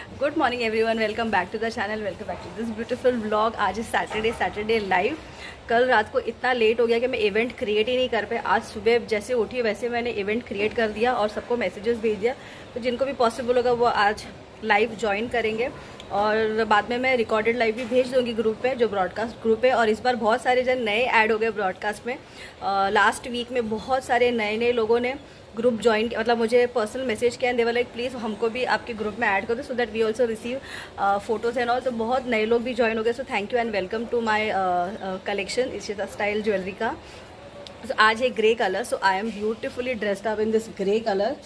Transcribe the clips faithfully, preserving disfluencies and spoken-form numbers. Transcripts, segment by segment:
Good morning everyone, welcome back to the channel, welcome back to this beautiful vlog. आज इस Saturday Saturday live. कल रात को इतना लेट हो गया कि मैं इवेंट क्रिएट ही नहीं कर पाई। आज सुबह जैसे उठी वैसे मैंने इवेंट क्रिएट कर दिया और सबको मैसेजेस भेज दिया। तो जिनको भी पॉसिबल होगा वो आज लाइव ज्वाइन करेंगे और बाद में मैं रिकॉर्डेड लाइव भी भेज दूंगी ग्रुप पे, जो ब्रॉडकास्ट ग्रुप है। और इस बार बहुत सारे जन नए ऐड हो गए ब्रॉडकास्ट में। लास्ट वीक में बहुत सारे नए नए लोगों ने ग्रुप ज्वाइन, मतलब मुझे पर्सनल मैसेज किया and they were like please हमको भी आपके ग्रुप में ऐड कर दो so that we also receive photos and all. तो बहुत नए लोग भी ज्वाइन हो गए। So thank you and welcome to my collection Ishita style jewellery का। so, आज है grey colour. So I am beautifully dressed up in this grey colour.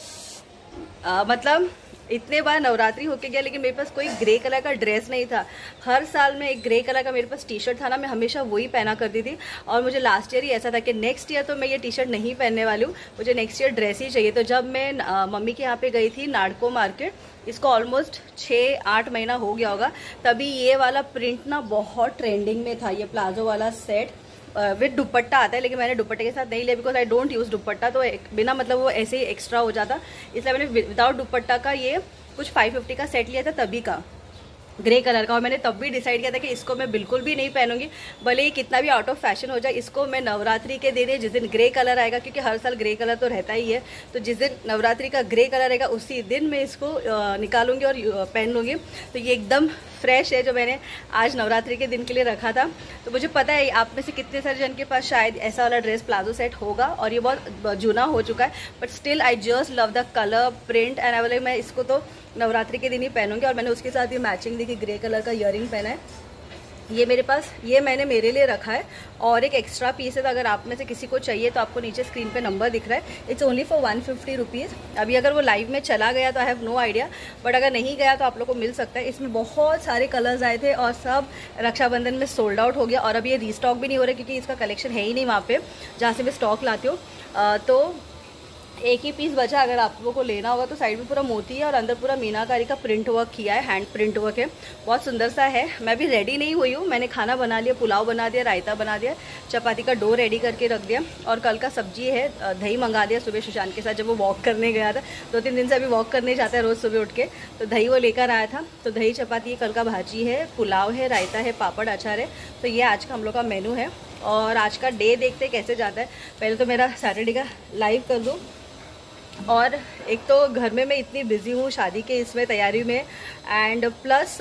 मतलब इतने बार नवरात्रि होके गया लेकिन मेरे पास कोई ग्रे कलर का ड्रेस नहीं था। हर साल में एक ग्रे कलर का मेरे पास टी शर्ट था ना, मैं हमेशा वही पहना करती थी। और मुझे लास्ट ईयर ही ऐसा था कि नेक्स्ट ईयर तो मैं ये टी शर्ट नहीं पहनने वाली हूँ, मुझे नेक्स्ट ईयर ड्रेस ही चाहिए। तो जब मैं आ, मम्मी के यहाँ पे गई थी नाडको मार्केट, इसको ऑलमोस्ट छः आठ महीना हो गया होगा, तभी ये वाला प्रिंट ना बहुत ट्रेंडिंग में था। ये प्लाजो वाला सेट विद दुपट्टा आता है, लेकिन मैंने दुपट्टे के साथ नहीं लिया because I don't use dupatta. तो बिना मतलब वो ऐसे ही एक्स्ट्रा हो जाता, इसलिए मैंने विदाउट दुपट्टा का ये कुछ फाइव फिफ्टी का सेट लिया था तभी का, ग्रे कलर का। और मैंने तब भी डिसाइड किया था कि इसको मैं बिल्कुल भी नहीं पहनूंगी, भले ही कितना भी आउट ऑफ फैशन हो जाए। इसको मैं नवरात्रि के दिन, जिस दिन ग्रे कलर आएगा, क्योंकि हर साल ग्रे कलर तो रहता ही है, तो जिस दिन नवरात्रि का ग्रे कलर रहेगा उसी दिन मैं इसको निकालूंगी और पहन लूँगी। तो ये एकदम फ्रेश है जो मैंने आज नवरात्रि के दिन के लिए रखा था। तो मुझे पता है आप में से कितने सारे जन के पास शायद ऐसा वाला ड्रेस प्लाजो सेट होगा और ये बहुत जूना हो चुका है, but still I just love the colour print and I वाले मैं इसको तो नवरात्रि के दिन ही पहनूंगी। और मैंने उसके साथ ये मैचिंग देखी ग्रे कलर का ईयरिंग पहना है। ये मेरे पास, ये मैंने मेरे लिए रखा है और एक एक्स्ट्रा पीस है। तो अगर आप में से किसी को चाहिए तो आपको नीचे स्क्रीन पे नंबर दिख रहा है, it's only for one fifty rupees. अभी अगर वो लाइव में चला गया तो I have no idea, but अगर नहीं गया तो आप लोग को मिल सकता है। इसमें बहुत सारे कलर्स आए थे और सब रक्षाबंधन में सोल्ड आउट हो गया और अभी ये रीस्टॉक भी नहीं हो रहा क्योंकि इसका कलेक्शन है ही नहीं वहाँ पर जहाँ से मैं स्टॉक लाती हूँ। तो एक ही पीस बचा, अगर आप लोगों को लेना होगा तो साइड में पूरा मोती है और अंदर पूरा मीनाकारी का प्रिंट वर्क किया है, हैंड प्रिंट वर्क है, बहुत सुंदर सा है। मैं भी रेडी नहीं हुई हूँ, मैंने खाना बना लिया, पुलाव बना दिया, रायता बना दिया, चपाती का डो रेडी करके रख दिया और कल का सब्जी है, दही मंगा दिया सुबह सुशांत के साथ जब वो वॉक करने गया था। दो तीन दिन से अभी वॉक करने जाता है रोज़ सुबह उठ के, तो दही वो लेकर आया था। तो दही चपाती, कल का भाजी है, पुलाव है, रायता है, पापड़ अचार है। तो ये आज का हम लोग का मेनू है और आज का डे देखते कैसे जाता है। पहले तो मेरा सैटरडे का लाइव कर दूँ। और एक तो घर में मैं इतनी बिजी हूँ शादी के इसमें तैयारी में, एंड प्लस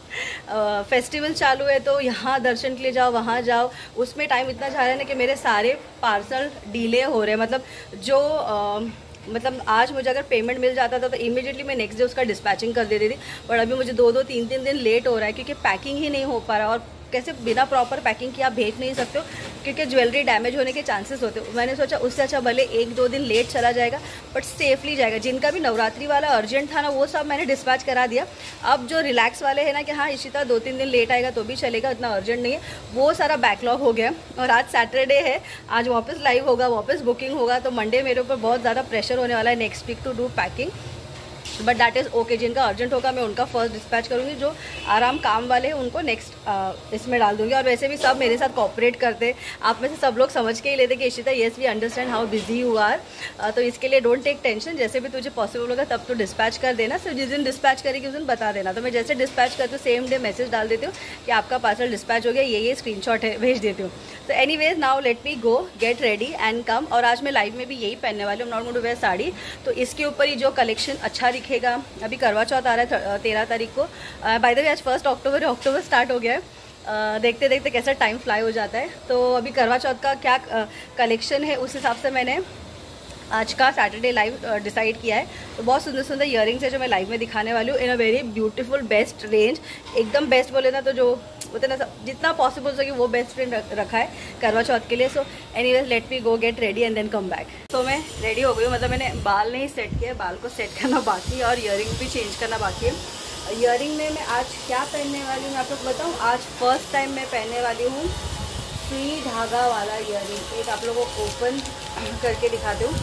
फेस्टिवल चालू है तो यहाँ दर्शन के लिए जाओ, वहाँ जाओ, उसमें टाइम इतना जा रहा है ना कि मेरे सारे पार्सल डिले हो रहे हैं। मतलब जो आ, मतलब आज मुझे अगर पेमेंट मिल जाता था तो इमीडिएटली मैं नेक्स्ट डे उसका डिस्पैचिंग कर देती थी, बट अभी मुझे दो दो तीन तीन दिन लेट हो रहा है क्योंकि पैकिंग ही नहीं हो पा रहा। और कैसे बिना प्रॉपर पैकिंग किए आप भेज नहीं सकते हो क्योंकि ज्वेलरी डैमेज होने के चांसेस होते हो। मैंने सोचा उससे अच्छा भले एक दो दिन लेट चला जाएगा बट सेफली जाएगा। जिनका भी नवरात्रि वाला अर्जेंट था ना वो सब मैंने डिस्पैच करा दिया। अब जो रिलैक्स वाले हैं ना कि हाँ इशिता दो तीन दिन लेट आएगा तो भी चलेगा, इतना अर्जेंट नहीं है, वो सारा बैकलॉग हो गया। और आज सैटरडे है, आज वापस लाइव होगा, वापस बुकिंग होगा, तो मंडे मेरे ऊपर बहुत ज़्यादा प्रेशर होने वाला है next week to do packing, but that is okay. जिनका अर्जेंट होगा मैं उनका फर्स्ट डिस्पैच करूँगी, जो आराम काम वाले हैं उनको नेक्स्ट इसमें डाल दूँगी। और वैसे भी सब मेरे साथ कॉपरेट करते, आप में से सब लोग समझ के ही लेते कि Ishita yes we understand how busy you are, तो इसके लिए डोंट टेक टेंशन, जैसे भी तुझे पॉसिबल होगा तब तो डिस्पैच कर देना। सिर्फ जिस दिन डिस्पैच करेगी उस दिन बता देना। तो मैं जैसे डिस्पैच करती हूँ सेम डे मैसेज डाल देती हूँ कि आपका पार्सल डिस्पैच हो गया, ये ये स्क्रीनशॉट है, भेज देती हूँ। तो anyways now let me go get ready and come. और आज मैं लाइव में भी यही पहनने वाली हूँ, not going to wear sari. तो इसके ऊपर ही जो कलेक्शन अच्छा दिखेगा, अभी करवा चौथ आ रहा है तेरह तारीख को, बाय द वे आज फर्स्ट अक्टूबर है, अक्टूबर स्टार्ट हो गया है। uh, देखते देखते कैसा टाइम फ्लाई हो जाता है। तो अभी करवा चौथ का क्या कलेक्शन uh, है उस हिसाब से मैंने आज का सैटरडे लाइव डिसाइड किया है। तो बहुत सुंदर सुंदर इयरिंग्स है जो मैं लाइव में दिखाने वाली हूँ in a very beautiful best range. एकदम बेस्ट बोले ना तो जो बोलते ना जितना पॉसिबल हो सके वो बेस्ट रेंज रखा है करवा चौथ के लिए। So anyways let me go get ready and then come back. तो मैं रेडी हो गई हूँ, मतलब मैंने बाल नहीं सेट किया, बाल को सेट करना बाकी है और इयरिंग भी चेंज करना बाकी है। इयरिंग में मैं आज क्या पहनने वाली हूँ मैं आप लोग बताऊँ। आज फर्स्ट टाइम मैं पहनने वाली हूँ सुई धागा वाला इयरिंग। एक आप लोगों को ओपन करके दिखाती हूँ।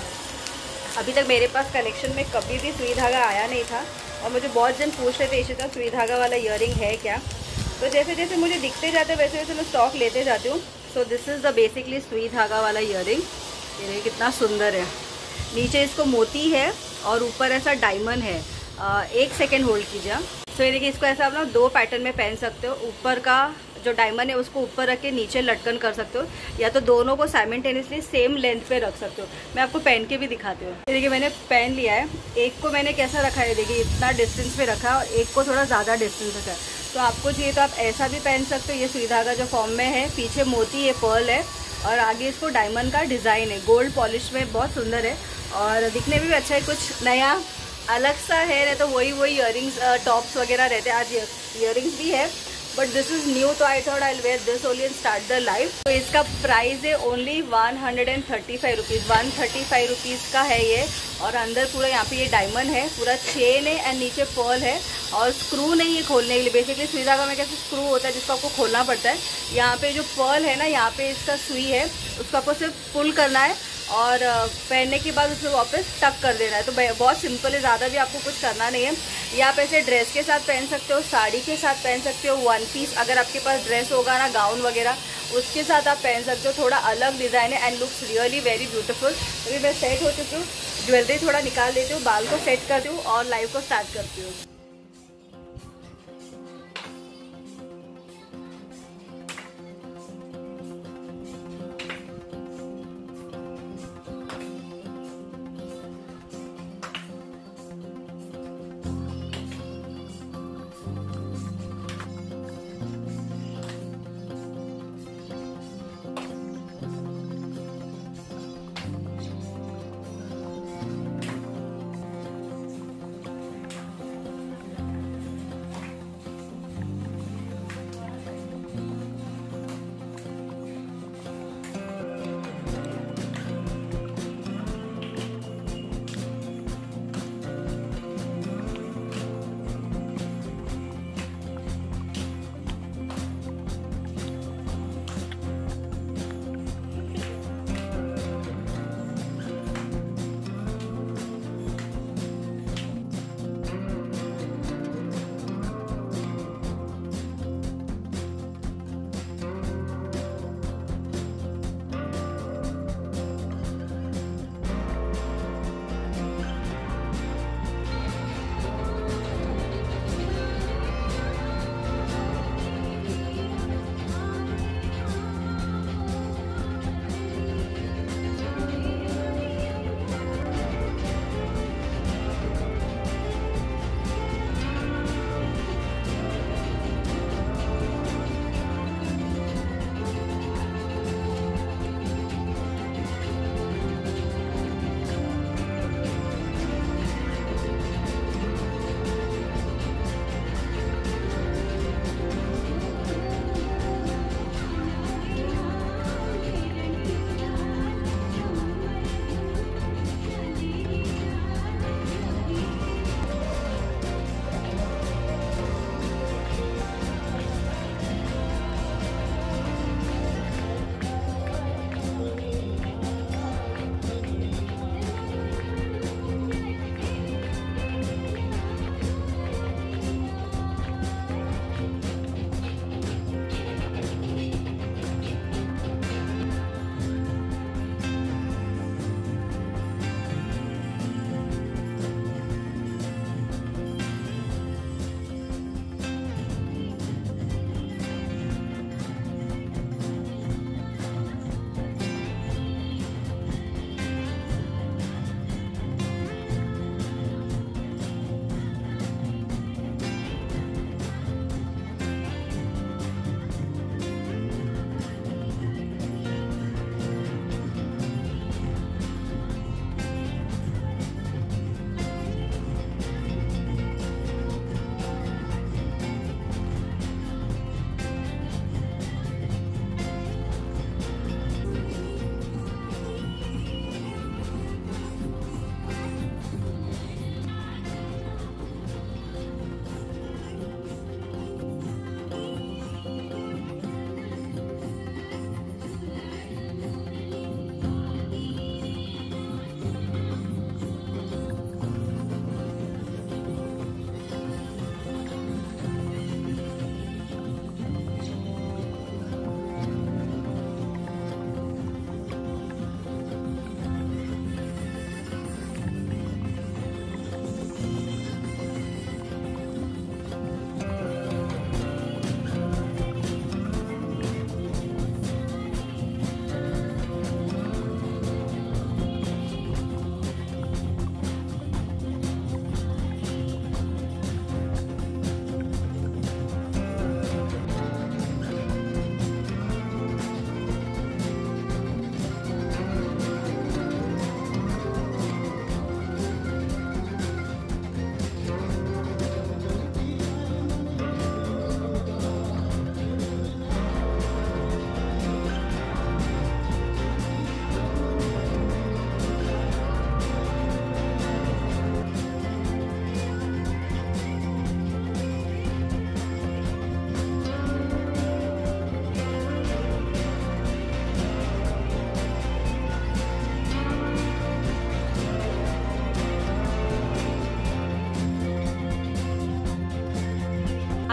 अभी तक मेरे पास कलेक्शन में कभी भी सुई धागा आया नहीं था और मुझे बहुत जन पूछ रहे थे इशिता सुई धागा वाला इयरिंग है क्या। तो जैसे जैसे मुझे दिखते जाते वैसे वैसे मैं स्टॉक लेते जाती हूँ। So this is the basically सुई धागा वाला इयरिंग। ये कितना सुंदर है, नीचे इसको मोती है और ऊपर ऐसा डायमंड है। आ, एक सेकेंड होल्ड कीजिए। सो ये देखिए, इसको ऐसा आप लोग दो पैटर्न में पहन सकते हो। ऊपर का जो डायमंड है उसको ऊपर रख के नीचे लटकन कर सकते हो, या तो दोनों को साइमल्टेनियसली सेम लेंथ पे रख सकते हो। मैं आपको पहन के भी दिखाती हूँ। ये देखिए मैंने पहन लिया है। एक को मैंने कैसा रखा है, देखिए इतना डिस्टेंस पे रखा है और एक को थोड़ा ज़्यादा डिस्टेंस रखा है। तो आपको चाहिए तो आप ऐसा भी पहन सकते हो। ये सुई धागा जो फॉर्म में है, पीछे मोती, ये पर्ल है और आगे इसको डायमंड का डिज़ाइन है, गोल्ड पॉलिश में, बहुत सुंदर है और दिखने में भी अच्छा है। कुछ नया अलग सा है, नहीं तो वही वही इयरिंग्स टॉप्स वगैरह रहते हैं। आज इयरिंग्स भी है बट दिस इज़ न्यू, तो I thought I wear this only and start the live. तो इसका प्राइस है only one hundred and thirty five rupees one thirty five rupees का है ये। और अंदर पूरा यहाँ पे ये डायमंड है, पूरा चेन है एंड नीचे पर्ल है और स्क्रू नहीं है खोलने के लिए। बेसिकली सुई धागा में कैसे स्क्रू होता है जिसको आपको खोलना पड़ता है, यहाँ पे जो पर्ल है ना, यहाँ पे इसका सुई है, उसको आपको सिर्फ पुल करना है और पहनने के बाद उसको वापस टक कर देना है। तो बहुत सिंपल है, ज़्यादा भी आपको कुछ करना नहीं है। ये आप ऐसे ड्रेस के साथ पहन सकते हो, साड़ी के साथ पहन सकते हो, वन पीस अगर आपके पास ड्रेस होगा ना, गाउन वगैरह, उसके साथ आप पहन सकते हो। थोड़ा अलग डिज़ाइन है and looks really very beautiful. अभी मैं सेट हो चुकी हूँ, ज्वेलरी थोड़ा निकाल देती हूँ, बाल को सेट करती हूँ और लाइव को स्टार्ट करती हूँ।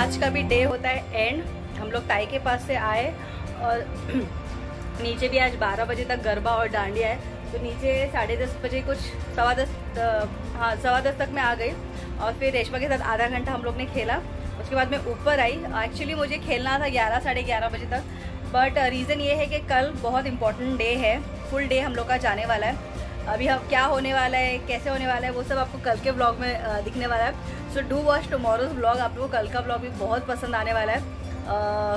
आज का भी डे होता है एंड। हम लोग ताई के पास से आए और नीचे भी आज बारह बजे तक गरबा और डांडिया है, तो नीचे साढ़े दस बजे कुछ सवा दस हाँ सवा दस तक मैं आ गई और फिर रेशमा के साथ आधा घंटा हम लोग ने खेला। उसके बाद मैं ऊपर आई। एक्चुअली मुझे खेलना था ग्यारह साढ़े ग्यारह बजे तक, बट रीज़न ये है कि कल बहुत इंपॉर्टेंट डे है, फुल डे हम लोग का जाने वाला है। अभी हम क्या होने वाला है, कैसे होने वाला है, वो सब आपको कल के व्लॉग में दिखने वाला है। So do watch tomorrow's vlog. आप लोगों को कल का व्लॉग भी बहुत पसंद आने वाला है। आ,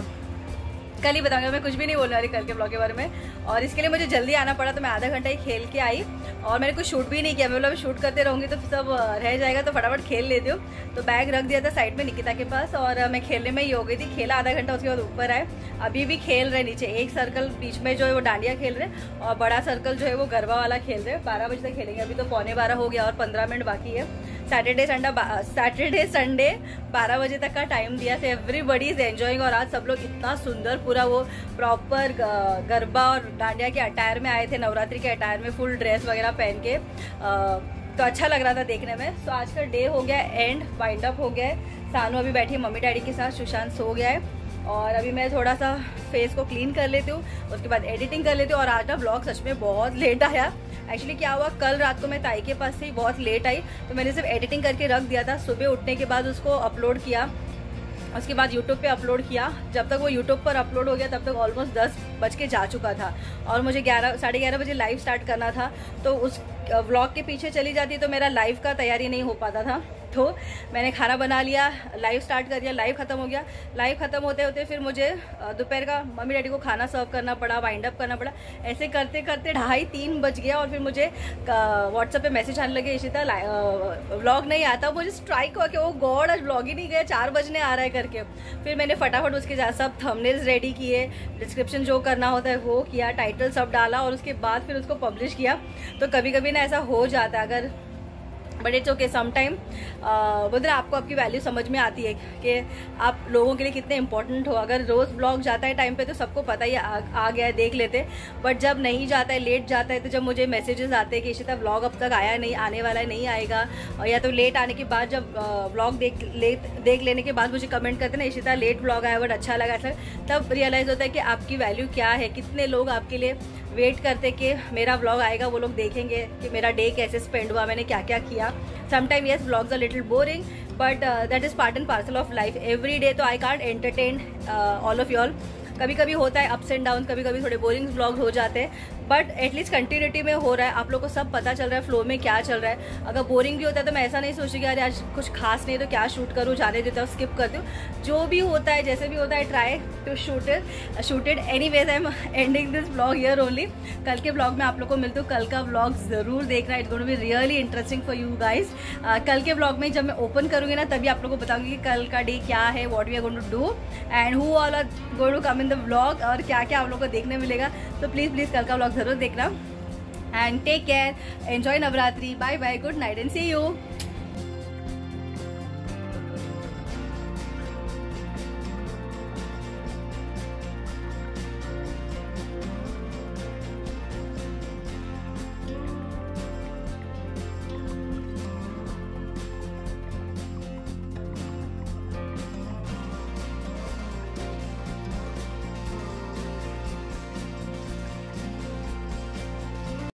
कल ही बताऊंगा, मैं कुछ भी नहीं बोलने वाली कल के ब्लॉग के बारे में। और इसके लिए मुझे जल्दी आना पड़ा, तो मैं आधा घंटा ही खेल के आई और मैंने कुछ शूट भी नहीं किया। मैं बोला शूट करते रहूँगी तो सब रह जाएगा, तो फटाफट खेल लेती हूँ। तो बैग रख दिया था साइड में निकिता के पास और मैं खेलने में ही हो गई थी। खेला आधा घंटा, उसके बाद ऊपर आए। अभी भी खेल रहे नीचे, एक सर्कल बीच में जो है वो डांडिया खेल रहे और बड़ा सर्कल जो है वो गरबा वाला खेल रहे। बारह बजे तक खेलेंगे, अभी तो पौने बारह हो गया और पंद्रह मिनट बाकी है। सैटरडे संडे सैटरडे संडे बारह बजे तक का टाइम दिया से एवरीबडी इज एंजॉइंग। और आज सब लोग इतना सुंदर पूरा वो प्रॉपर गरबा और डांडिया के अटायर में आए थे, नवरात्रि के अटायर में फुल ड्रेस वगैरह पहन के, आ, तो अच्छा लग रहा था देखने में। सो आज का डे हो गया एंड, वाइंड अप हो गया है। सानू अभी बैठी है मम्मी डैडी के साथ, सुशांत सो गया है और अभी मैं थोड़ा सा फेस को क्लीन कर लेती हूँ, उसके बाद एडिटिंग कर लेती हूँ। और आज ना ब्लॉग सच में बहुत लेट आया। एक्चुअली क्या हुआ, कल रात को मैं ताई के पास से ही बहुत लेट आई, तो मैंने सिर्फ एडिटिंग करके रख दिया था। सुबह उठने के बाद उसको अपलोड किया, उसके बाद यूट्यूब पे अपलोड किया। जब तक वो यूट्यूब पर अपलोड हो गया तब तक ऑलमोस्ट दस बज के जा चुका था और मुझे ग्यारह साढ़े ग्यारह बजे लाइव स्टार्ट करना था। तो उस व्लॉग के पीछे चली जाती तो मेरा लाइव का तैयारी नहीं हो पाता था। तो मैंने खाना बना लिया, लाइव स्टार्ट कर दिया, लाइव ख़त्म हो गया। लाइव ख़त्म होते होते फिर मुझे दोपहर का मम्मी डैडी को खाना सर्व करना पड़ा, वाइंड अप करना पड़ा। ऐसे करते करते ढाई तीन बज गया और फिर मुझे व्हाट्सएप पे मैसेज आने लगे, इशिता व्लॉग नहीं आता। मुझे स्ट्राइक हुआ कि वो गॉड आज व्लॉग ही नहीं गया, चार बजने आ रहा है करके। फिर मैंने फटाफट उसके साथ सब थंबनेल्स रेडी किए, डिस्क्रिप्शन जो करना होता है वो किया, टाइटल सब डाला और उसके बाद फिर उसको पब्लिश किया। तो कभी कभी ना ऐसा हो जाता है, अगर बट इट्स ओके समटाइम। बोलते आपको आपकी वैल्यू समझ में आती है कि आप लोगों के लिए कितने इंपॉर्टेंट हो। अगर रोज़ ब्लॉग जाता है टाइम पे तो सबको पता ही आ, आ गया है, देख लेते। बट जब नहीं जाता है, लेट जाता है, तो जब मुझे मैसेजेस आते हैं कि इशिता व्लॉग अब तक आया नहीं, आने वाला है, नहीं आएगा, और या तो लेट आने के बाद जब व्लॉग देख ले देख लेने के बाद मुझे कमेंट करते ना इशिता लेट व्लॉग आया बट अच्छा लगा था, तब रियलाइज़ होता है कि आपकी वैल्यू क्या है। कितने लोग आपके लिए वेट करते कि मेरा व्लॉग आएगा, वो लोग देखेंगे कि मेरा डे कैसे स्पेंड हुआ, मैंने क्या क्या किया। Sometime yes vlogs are little boring but that is part and parcel of life every day. तो I can't entertain all of y'all. कभी कभी होता है अप्स एंड डाउन, कभी कभी थोड़े बोरिंग व्लॉग्स हो जाते हैं, बट एटलीस्ट कंटिन्यूटी में हो रहा है, आप लोग को सब पता चल रहा है फ्लो में क्या चल रहा है। अगर बोरिंग भी होता है तो मैं ऐसा नहीं सोचती कि अरे आज कुछ खास नहीं तो क्या शूट करूँ, जाने देता हूँ, स्किप करती हूँ। जो भी होता है, जैसे भी होता है, try to shoot it shoot it anyways. I am ending this blog here only. कल के ब्लॉग में आप लोग को मिलती हूँ। कल का ब्लॉग जरूर देखना, it's going to be really interesting for you guys. कल के ब्लॉग में जब मैं ओपन करूँगी ना तभी आप लोग को बताऊँगी कि कल का डे क्या है, what we are going to do and who all are going to come in the blog, और क्या क्या आप लोग को देखने मिलेगा। तो प्लीज़ प्लीज़ कल का ब्लॉग जरूर देखना and take care, enjoy Navratri, bye bye, good night and see you.